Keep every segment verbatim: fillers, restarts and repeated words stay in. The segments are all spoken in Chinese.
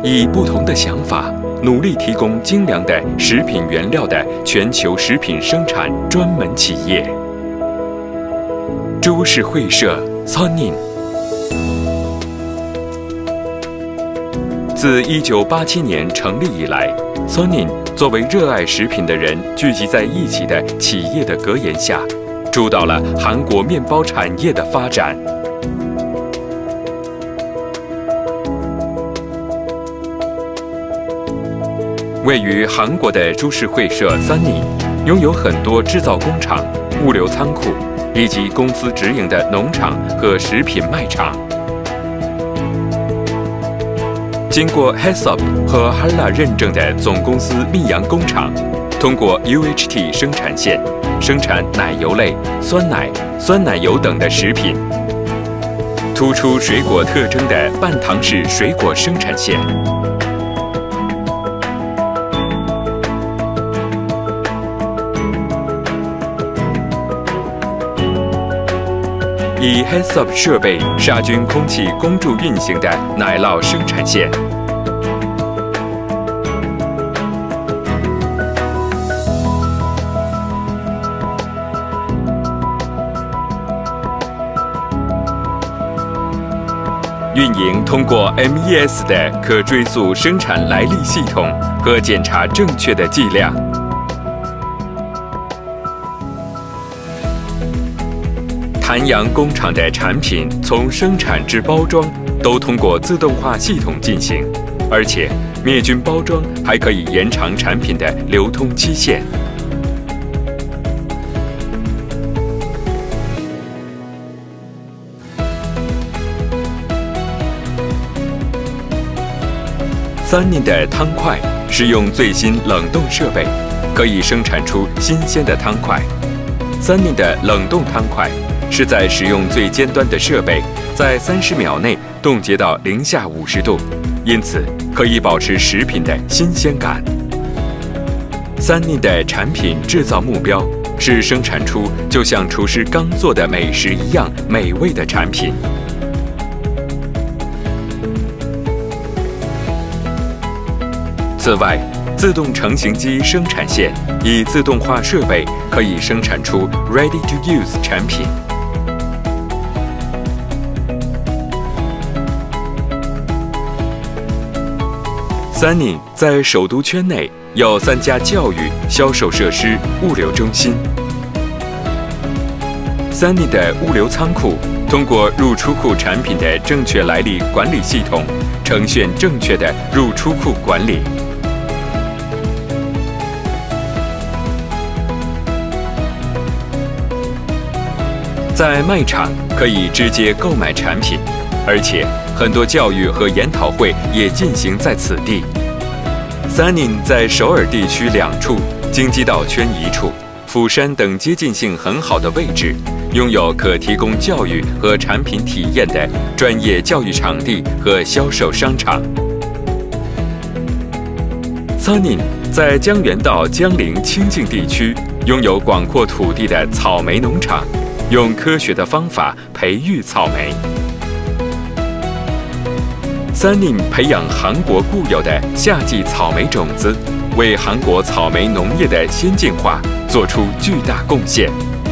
以不同的想法，努力提供精良的食品原料的全球食品生产专门企业。株式会社 Sunin。 自一九八七年成立以来 ，Sunin 作为热爱食品的人聚集在一起的企业的格言下，主导了韩国面包产业的发展。位于韩国的株式会社 Sunin 拥有很多制造工厂、物流仓库以及公司直营的农场和食品卖场。 经过 H A C C P 和 H A L A 认证的总公司密阳工厂，通过 U H T 生产线生产奶油类、酸奶、酸奶油等的食品。突出水果特征的半糖式水果生产线。以 H A C C P 设备杀菌空气公助运行的奶酪生产线。 运营通过 M E S 的可追溯生产来历系统和检查正确的计量。坛阳工厂的产品从生产至包装都通过自动化系统进行，而且灭菌包装还可以延长产品的流通期限。 Sunin 的汤块使用最新冷冻设备，可以生产出新鲜的汤块。Sunin 的冷冻汤块是在使用最尖端的设备，在三十秒内冻结到零下五十度，因此可以保持食品的新鲜感。Sunin 的产品制造目标是生产出就像厨师刚做的美食一样美味的产品。 此外，自动成型机生产线以自动化设备可以生产出 ready to use 产品。Sunin 在首都圈内有三家教育、销售设施、物流中心。Sunin 的物流仓库通过入出库产品的正确来历管理系统，呈现正确的入出库管理。 在卖场可以直接购买产品，而且很多教育和研讨会也进行在此地。Sunin 在首尔地区两处，京畿道圈一处，釜山等接近性很好的位置，拥有可提供教育和产品体验的专业教育场地和销售商场。Sunin 在江原道江陵清境地区拥有广阔土地的草莓农场。 用科学的方法培育草莓。Sunin 培养韩国固有的夏季草莓种子，为韩国草莓农业的先进化做出巨大贡献。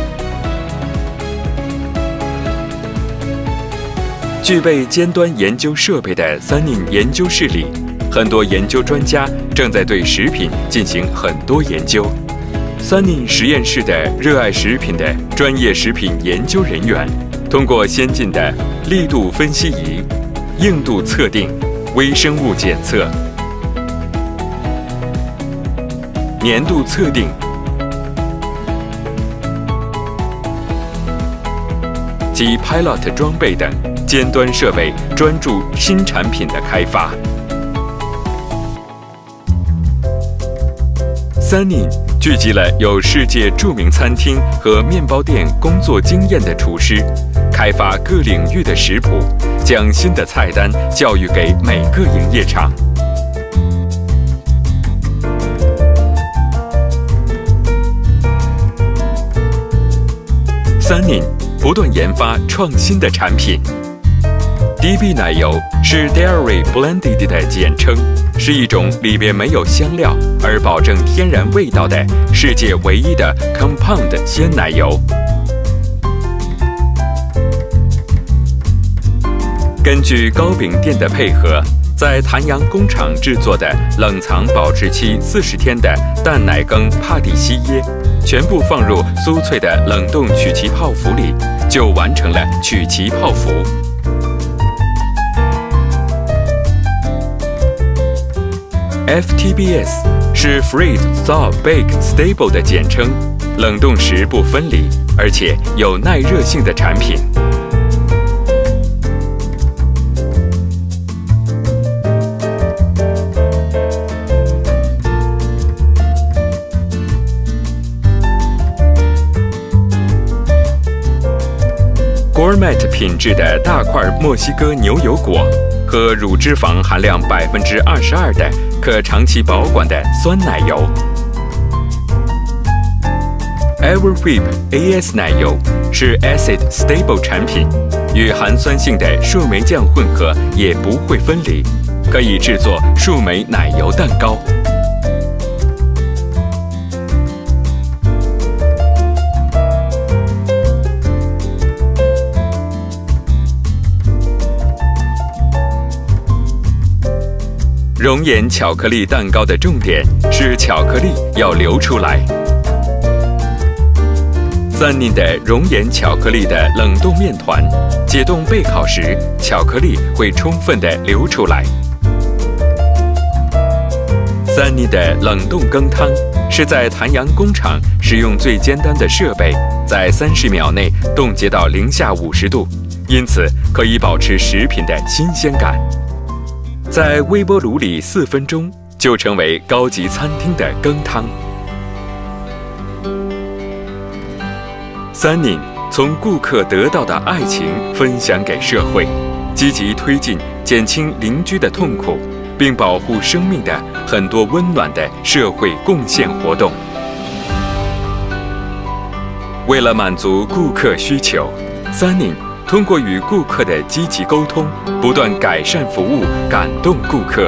具备尖端研究设备的 Sunin 研究室里，很多研究专家正在对食品进行很多研究。 Sunin 实验室的热爱食品的专业食品研究人员，通过先进的力度分析仪、硬度测定、微生物检测、粘度测定及 Pilot 装备等尖端设备，专注新产品的开发。Sunin 聚集了有世界著名餐厅和面包店工作经验的厨师，开发各领域的食谱，将新的菜单教育给每个营业场。Sunin 不断研发创新的产品。 D B 奶油是 Dairy Blended 的简称，是一种里边没有香料而保证天然味道的世界唯一的 Compound 鲜奶油。根据糕饼店的配合，在谭阳工厂制作的冷藏保质期四十天的淡奶羹帕蒂西耶，全部放入酥脆的冷冻曲奇泡芙里，就完成了曲奇泡芙。F T B S 是 Freeze Thaw Bake Stable 的简称，冷冻时不分离，而且有耐热性的产品。Gourmet 品质的大块墨西哥牛油果和乳脂肪含量百分之二十二的可长期保管的酸奶油。Everwhip A S 奶油是 Acid Stable 产品，与含酸性的树莓酱混合也不会分离，可以制作树莓奶油蛋糕。熔岩巧克力蛋糕的重点是巧克力要流出来。三宁的熔岩巧克力的冷冻面团，解冻备烤时，巧克力会充分的流出来。三宁的冷冻羹汤是在谭阳工厂使用最简单的设备，在三十秒内冻结到零下五十度，因此可以保持食品的新鲜感。在微波炉里四分钟就成为高级餐厅的羹汤。三宁从顾客得到的爱情分享给社会，积极推进减轻邻居的痛苦，并保护生命的很多温暖的社会贡献活动。为了满足顾客需求，三宁通过与顾客的积极沟通，不断改善服务，感动顾客。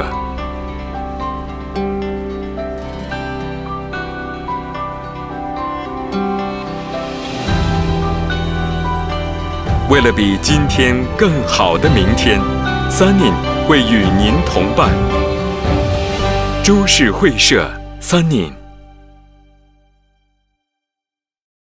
为了比今天更好的明天，三宁会与您同伴。株式会社三宁。